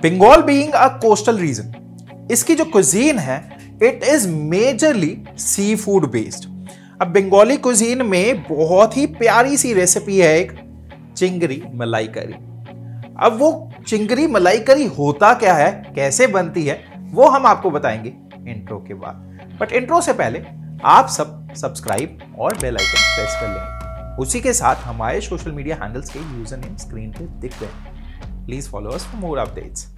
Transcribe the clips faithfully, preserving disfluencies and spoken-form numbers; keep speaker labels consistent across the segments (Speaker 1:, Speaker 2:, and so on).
Speaker 1: Bengal being a coastal region, इसकी जो cuisine है it is majorly sea food based. अब बंगाली कुजीन में बहुत ही प्यारी सी रेसिपी है एक चिंगरी मलाई करी। अब वो चिंगरी मलाई करी होता क्या है, कैसे बनती है, वो हम आपको बताएंगे इंट्रो के बाद। बट इंट्रो से पहले आप सब सब्सक्राइब और बेल आइकन प्रेस कर लें। उसी के साथ हमारे सोशल मीडिया हैंडल्स के यूजर नेम स्क्रीन पे दिख रहे हैं। Please follow us for more updates.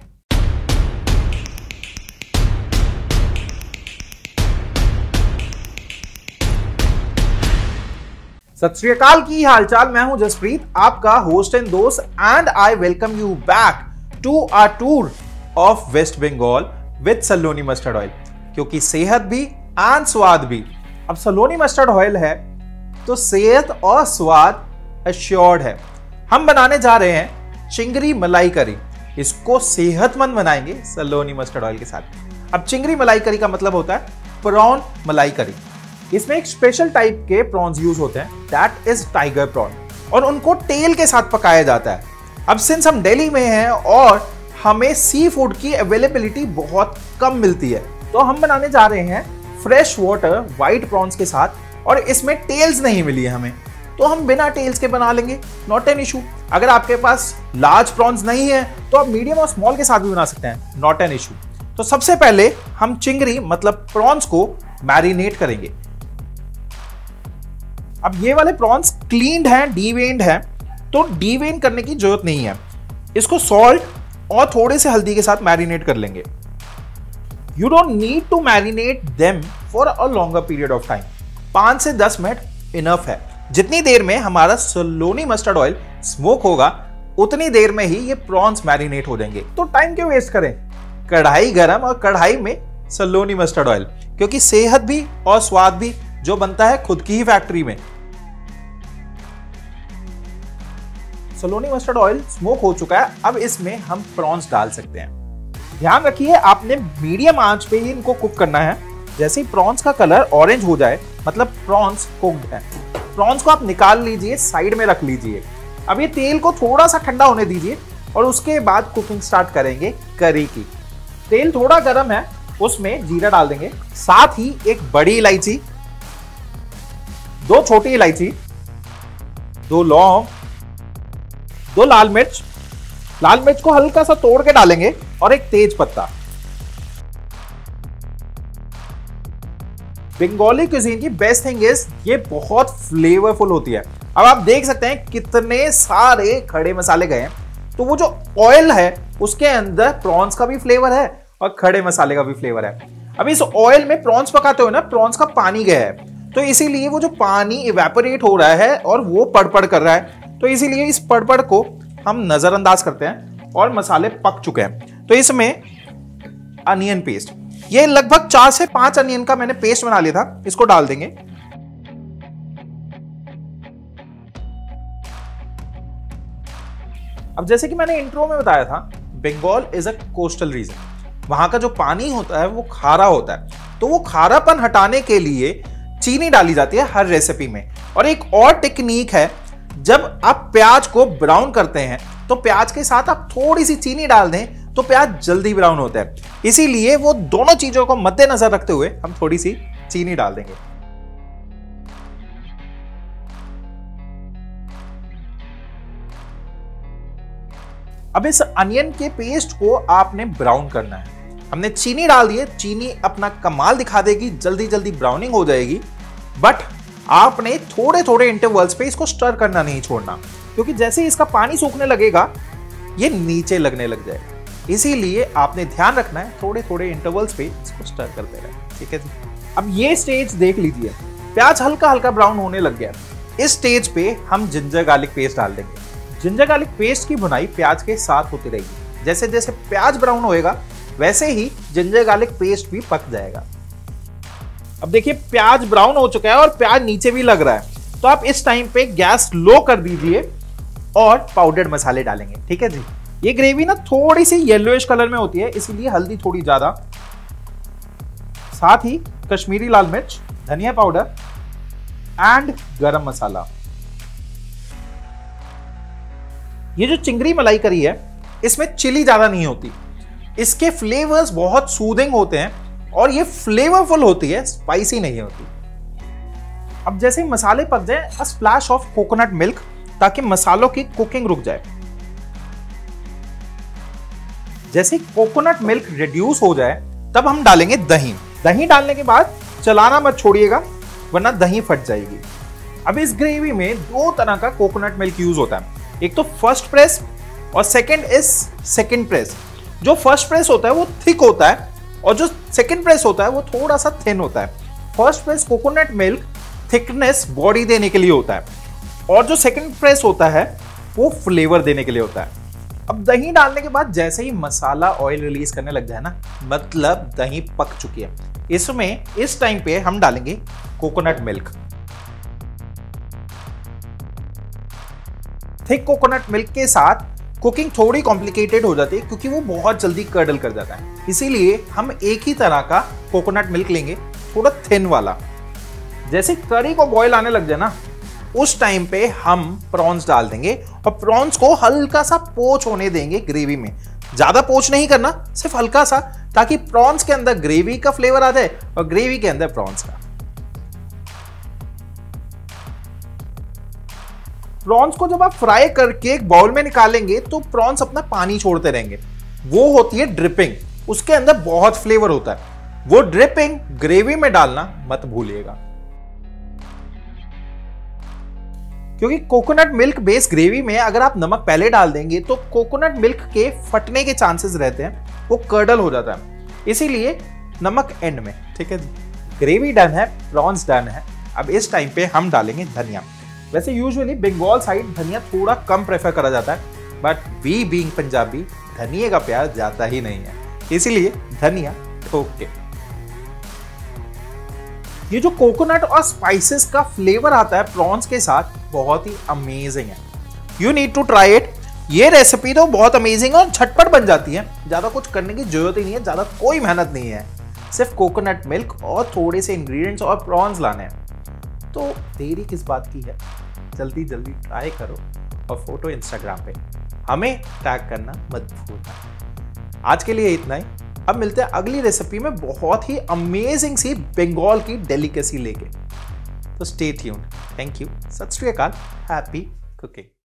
Speaker 1: सत श्री अकाल की हालचाल, मैं हूं जसप्रीत, आपका होस्ट एंड दोस्त, and I welcome you back to our tour of west Bengal with Saloni mustard oil. क्योंकि सेहत भी एंड स्वाद भी। अब सलोनी मस्टर्ड ऑयल है तो सेहत और स्वाद अश्योर्ड है। हम बनाने जा रहे हैं चिंगरी मलाई करी। इसको सेहतमंद बनाएंगे सलोनी मस्टर्ड ऑयल के साथ। अब चिंगरी मलाई करी का मतलब होता है प्रॉन मलाई करी। इसमें एक स्पेशल टाइप के प्रॉन्स यूज होते हैं, दैट इज टाइगर प्रॉन, और उनको तेल के साथ पकाया जाता है। अब सिंस हम दिल्ली में हैं और हमें सी फूड की अवेलेबिलिटी बहुत कम मिलती है, तो हम बनाने जा रहे हैं फ्रेश वाटर व्हाइट प्रॉन्स के साथ, और इसमें टेल्स नहीं मिली है हमें, तो हम बिना टेल्स के बना लेंगे, नॉट एन इशू। अगर आपके पास लार्ज प्रॉन्स नहीं है तो आप मीडियम और स्मॉल के साथ भी बना सकते हैं, नॉट एन इशू। तो सबसे पहले हम चिंगरी मतलब प्रॉन्स को मैरिनेट करेंगे। अब ये वाले प्रॉन्स क्लीन्ड हैं, डीवेन्ड हैं, तो डीवेन करने की जरूरत नहीं है। इसको सॉल्ट और थोड़े से हल्दी के साथ मैरिनेट कर लेंगे। You don't need to marinate them for a longer period of time. पांच से दस मिनट इनफ है। जितनी देर में हमारा सलोनी मस्टर्ड ऑयल स्मोक होगा उतनी देर में ही ये प्रॉन्स मैरिनेट हो जाएंगे। तो टाइम क्यों वेस्ट करें, कढ़ाई गरम और कढ़ाई में सलोनी मस्टर्ड ऑयल, क्योंकि सेहत भी और स्वाद भी जो बनता है खुद की ही फैक्ट्री में। सलोनी मस्टर्ड ऑयल स्मोक हो चुका है। अब इसमें हम प्रॉन्स डाल सकते हैं। ध्यान रखिए आपने मीडियम आंच पे ही इनको कुक करना है। जैसे ही प्रॉन्स का कलर ऑरेंज हो जाए मतलब प्रॉन्स कुक्ड है। प्रॉन्स को आप निकाल लीजिए, साइड में रख लीजिए। अब ये तेल को थोड़ा सा ठंडा होने दीजिए और उसके बाद कुकिंग स्टार्ट करेंगे करी की। तेल थोड़ा गर्म है, उसमें जीरा डाल देंगे, साथ ही एक बड़ी इलायची, दो छोटी इलायची, दो लौंग, दो लाल मिर्च। लाल मिर्च को हल्का सा तोड़ के डालेंगे और एक तेज पत्ता। बंगाली कुजीन की बेस्ट थिंग इज ये बहुत फ्लेवरफुल होती है। अब आप देख सकते हैं कितने सारे खड़े मसाले गए हैं, तो वो जो ऑयल है उसके अंदर प्रॉन्स का भी फ्लेवर है और खड़े मसाले का भी फ्लेवर है। अब इस ऑयल में प्रॉन्स पकाते हुए ना प्रॉन्स का पानी गया है, तो इसीलिए वो जो पानी इवेपोरेट हो रहा है और वो पड़-पड़ कर रहा है, तो इसीलिए इस पड़-पड़ को हम नजरअंदाज करते हैं और मसाले पक चुके हैं। तो इसमें अनियन पेस्ट, ये लगभग चार से पांच अनियन का मैंने पेस्ट बना लिया था, इसको डाल देंगे। अब जैसे कि मैंने इंट्रो में बताया था, Bengal is a coastal region. वहां का जो पानी होता है वो खारा होता है, तो वो खारापन हटाने के लिए चीनी डाली जाती है हर रेसिपी में। और एक और टेक्निक है, जब आप प्याज को ब्राउन करते हैं तो प्याज के साथ आप थोड़ी सी चीनी डाल दें तो प्याज जल्दी ब्राउन होता है। इसीलिए वो दोनों चीजों को मद्देनजर रखते हुए हम थोड़ी सी चीनी डाल देंगे। अब इस अनियन के पेस्ट को आपने ब्राउन करना है। हमने चीनी डाल दी है, चीनी अपना कमाल दिखा देगी, जल्दी जल्दी ब्राउनिंग हो जाएगी, बट आपने थोड़े थोड़े इंटरवल्स पे इसको स्टर करना नहीं छोड़ना, क्योंकि जैसे ही इसका पानी सूखने लगेगा ये नीचे लगने लग जाएगा। इसीलिए आपने ध्यान रखना है थोड़े थोड़े इंटरवल्स पे इसको स्टर करते रहें, ठीक है जी। अब ये स्टेज देख लीजिए, प्याज हल्का हल्का ब्राउन होने लग गया। इस स्टेज पे हम जिंजर गार्लिक पेस्ट डाल देंगे। जिंजर गार्लिक पेस्ट की भुनाई प्याज के साथ होती रहेगी। जैसे जैसे प्याज ब्राउन होएगा वैसे ही जिंजर गार्लिक पेस्ट भी पक जाएगा। अब देखिए प्याज ब्राउन हो चुका है और प्याज नीचे भी लग रहा है, तो आप इस टाइम पे गैस लो कर दीजिए और पाउडर्ड मसाले डालेंगे, ठीक है जी। ये ग्रेवी ना थोड़ी सी येलोइश कलर में होती है, इसीलिए हल्दी थोड़ी ज्यादा, साथ ही कश्मीरी लाल मिर्च, धनिया पाउडर एंड गरम मसाला। ये जो चिंगरी मलाई करी है इसमें चिली ज्यादा नहीं होती, इसके फ्लेवर्स बहुत सूदिंग होते हैं और ये फ्लेवरफुल होती है, स्पाइसी नहीं होती। अब जैसे मसाले पक जाए, a splash of coconut milk, ताकि मसालों की कुकिंग रुक जाए। जैसे कोकोनट मिल्क रिड्यूस हो जाए तब हम डालेंगे दही। दही डालने के बाद चलाना मत छोड़िएगा, वरना दही फट जाएगी। अब इस ग्रेवी में दो तरह का कोकोनट मिल्क यूज होता है, एक तो फर्स्ट प्रेस और सेकंड इज सेकंड प्रेस। जो फर्स्ट प्रेस होता है वो थिक होता है और जो सेकंड प्रेस होता है वो थोड़ा सा थिन होता है। First press coconut milk thickness body देने के लिए होता है और जो सेकंड प्रेस होता है वो फ्लेवर देने के लिए होता है। अब दही डालने के बाद जैसे ही मसाला ऑयल रिलीज करने लग जाए ना, मतलब दही पक चुकी है। इसमें इस टाइम पे हम डालेंगे coconut milk. Thick coconut milk के साथ कुकिंग थोड़ी कॉम्प्लिकेटेड हो जाती है क्योंकि वो बहुत जल्दी कर्डल कर जाता है, इसीलिए हम एक ही तरह का कोकोनट मिल्क लेंगे, थोड़ा थिन वाला। जैसे करी को बॉईल आने लग जाए ना, उस टाइम पे हम प्रॉन्स डाल देंगे और प्रॉन्स को हल्का सा पोच होने देंगे ग्रेवी में। ज्यादा पोच नहीं करना, सिर्फ हल्का सा, ताकि प्रॉन्स के अंदर ग्रेवी का फ्लेवर आ जाए और ग्रेवी के अंदर प्रॉन्स का। प्रॉन्स को जब आप फ्राई करके एक बाउल में निकालेंगे तो प्रॉन्स अपना पानी छोड़ते रहेंगे, वो होती है ड्रिपिंग। उसके अंदर बहुत फ्लेवर होता है, वो ड्रिपिंग ग्रेवी में डालना मत भूलिएगा। क्योंकि कोकोनट मिल्क बेस ग्रेवी में अगर आप नमक पहले डाल देंगे तो कोकोनट मिल्क के फटने के चांसेस रहते हैं, वो कर्डल हो जाता है, इसीलिए नमक एंड में। ठीक है जी, ग्रेवी डन है, प्रॉन्स डन है। अब इस टाइम पे हम डालेंगे धनिया। वैसे यूजुअली बंगाल साइड धनिया थोड़ा कम प्रेफर करा जाता है, बट वी बीइंग पंजाबी धनिया का प्यार जाता ही नहीं है, इसीलिए धनिया ठोक के। ये जो कोकोनट और स्पाइसेस का फ्लेवर आता है प्रॉन्स के साथ, बहुत ही अमेजिंग है। You need to try it. ये रेसिपी तो बहुत अमेजिंग और झटपट बन जाती है, ज्यादा कुछ करने की जरूरत ही नहीं है, ज्यादा कोई मेहनत नहीं है, सिर्फ कोकोनट मिल्क और थोड़े से इंग्रेडिएंट्स और प्रॉन्स लाने हैं। तो देरी किस बात की है, जल्दी जल्दी ट्राई करो और फोटो इंस्टाग्राम पे हमें टैग करना मत भूलना। आज के लिए इतना ही, अब मिलते हैं अगली रेसिपी में बहुत ही अमेजिंग सी बंगाल की डेलिकेसी लेके। तो स्टे ट्यून्ड। Thank you. सत श्री अकाल। Happy cooking.